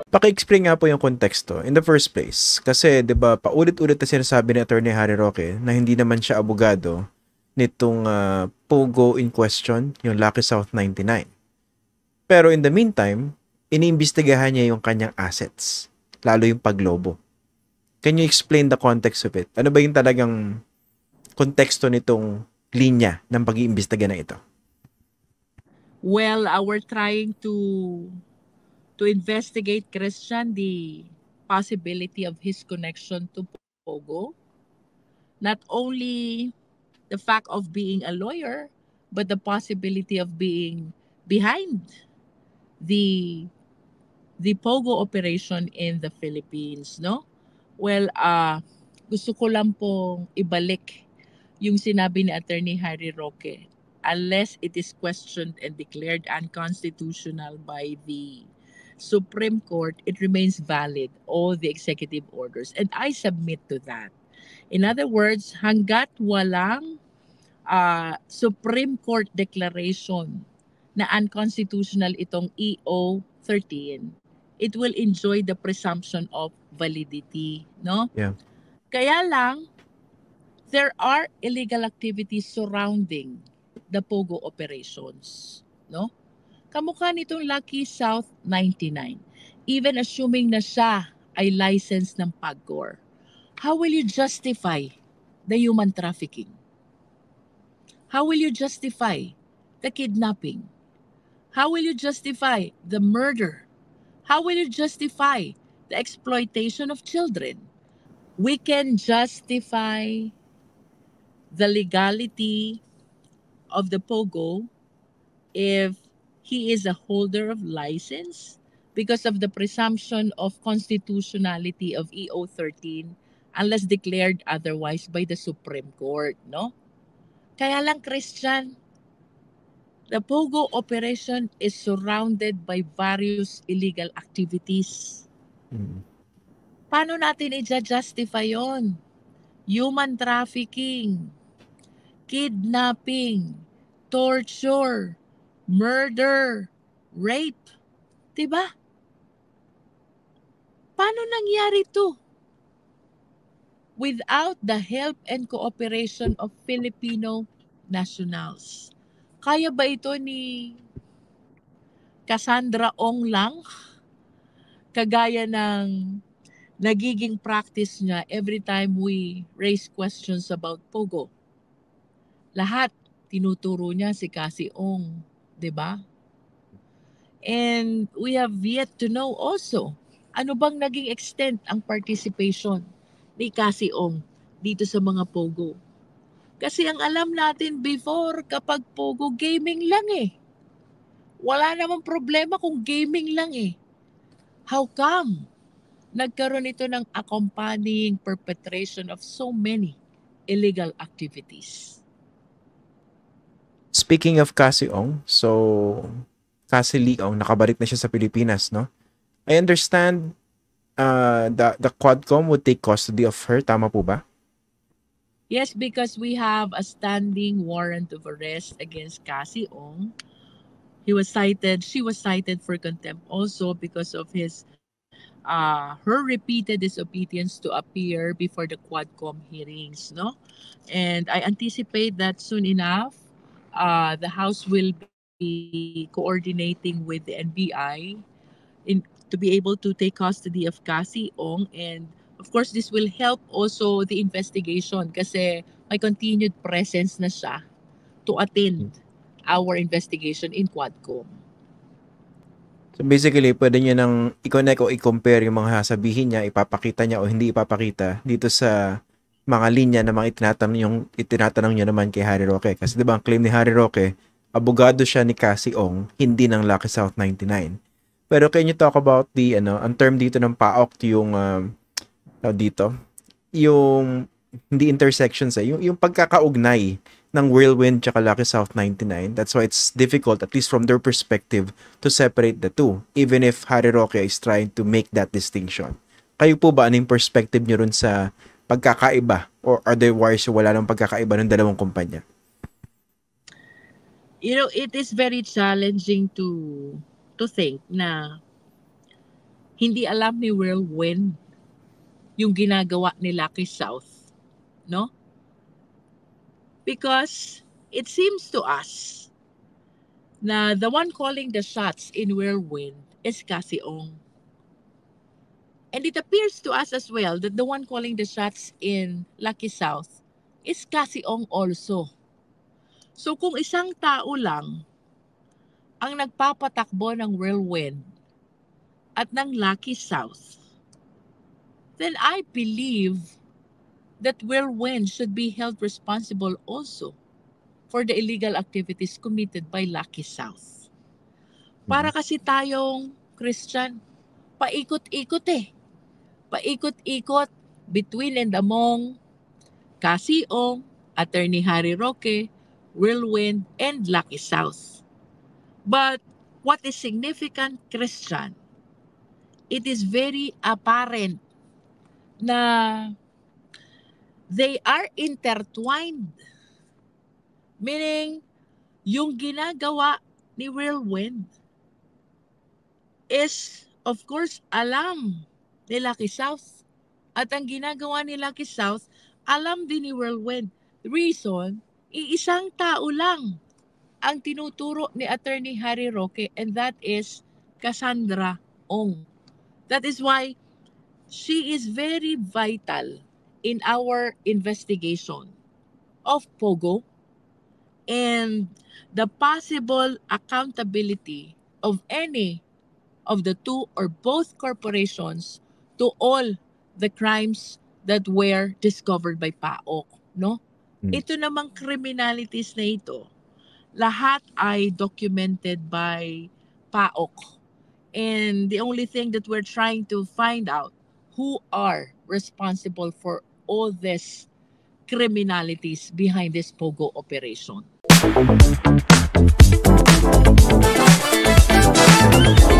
Paki-explain nga po yung konteksto in the first place. Kasi 'di ba paulit-ulit na sinasabi ni Attorney Harry Roque na hindi naman siya abogado nitong Pogo in question, yung Lucky South 99. Pero in the meantime, iniimbestigahan niya yung kanyang assets, lalo yung paglobo. Can you explain the context of it? Ano ba yung talagang konteksto nitong linya ng pag-iimbestiga na ito? Well, we're trying to investigate, Christian, the possibility of his connection to Pogo. Not only the fact of being a lawyer, but the possibility of being behind the the Pogo operation in the Philippines, no? Well, gusto ko lang pong ibalik yung sinabi ni Attorney Harry Roque. Unless it is questioned and declared unconstitutional by the Supreme Court, it remains valid, all the executive orders. And I submit to that. In other words, hanggat walang Supreme Court declaration na unconstitutional itong EO 13, it will enjoy the presumption of validity, no? Yeah. Kaya lang, there are illegal activities surrounding the Pogo operations, no? Kamukha nitong Lucky South 99. Even assuming na siya ay licensed ng PAGCOR, how will you justify the human trafficking? How will you justify the kidnapping? How will you justify the murder? How will you justify the exploitation of children? We can justify the legality of the POGO if he is a holder of license because of the presumption of constitutionality of EO 13 unless declared otherwise by the Supreme Court, no? Kaya lang, Christian, the POGO operation is surrounded by various illegal activities. Mm. Paano natin i-justify yon? Human trafficking, kidnapping, torture, murder, rape. Diba? Paano nangyari to? Without the help and cooperation of Filipino nationals. Kaya ba ito ni Cassandra Ong lang? Kagaya ng nagiging practice niya every time we raise questions about Pogo. Lahat tinuturo niya si Cassie Ong, 'di ba? And we have yet to know also ano bang naging extent ang participation ni Cassie Ong dito sa mga Pogo. Kasi ang alam natin before kapag Pogo gaming lang eh. Wala namang problema kung gaming lang eh. How come nagkaroon ito ng accompanying perpetration of so many illegal activities? Speaking of Cassie Ong, so Cassie Lee Ong, nakabalik na siya sa Pilipinas, no? I understand the Quadcom would take custody of her, tama po ba? Yes, because we have a standing warrant of arrest against Cassie Ong. She was cited for contempt also because of her repeated disobedience to appear before the Quadcom hearings, no? And I anticipate that soon enough, the House will be coordinating with the NBI to be able to take custody of Cassie Ong, and of course this will help also the investigation kasi may continued presence na siya to attend our investigation in Quadcom. So basically, pwede niya nang i-connect o i-compare yung mga sasabihin niya, ipapakita niya o hindi ipapakita dito sa mga linya na mga itinatanong niya naman kay Harry Roque. Kasi 'di ba ang claim ni Harry Roque, abogado siya ni Cassie Ong, hindi ng Lucky South 99. Pero can you talk about ang term dito ng PAOK, yung dito, yung hindi intersections yung pagkakaugnay ng Whirlwind tsaka Lucky South 99. That's why it's difficult, at least from their perspective, to separate the two, even if Harry Roque is trying to make that distinction. Kayo po ba, anong perspective nyo rin sa pagkakaiba or otherwise wala nang pagkakaiba ng dalawang kumpanya? You know, it is very challenging to think na hindi alam ni Whirlwind yung ginagawa ni Lucky South, no? Because it seems to us na the one calling the shots in Whirlwind is Cassie Ong. And it appears to us as well that the one calling the shots in Lucky South is Cassie Ong also. So kung isang tao lang ang nagpapatakbo ng Whirlwind at ng Lucky South, then I believe that Whirlwind should be held responsible also for the illegal activities committed by Lucky South. Para kasi tayong Christian, paikot-ikot eh. Paikot-ikot between and among Cassie Ong, Attorney Harry Roque, Whirlwind, and Lucky South. But what is significant, Christian, it is very apparent na they are intertwined. Meaning, yung ginagawa ni Whirlwind is, of course, alam ni Lucky South. At ang ginagawa ni Lucky South, alam din ni Whirlwind. Reason, iisang tao lang ang tinuturo ni Attorney Harry Roque, and that is Cassandra Ong. That is why she is very vital in our investigation of Pogo and the possible accountability of any of the two or both corporations to all the crimes that were discovered by PAOK, no? Ito namang criminalities na ito, lahat ay documented by PAOK. And the only thing that we're trying to find out, who are responsible for all these criminalities behind this Pogo operation.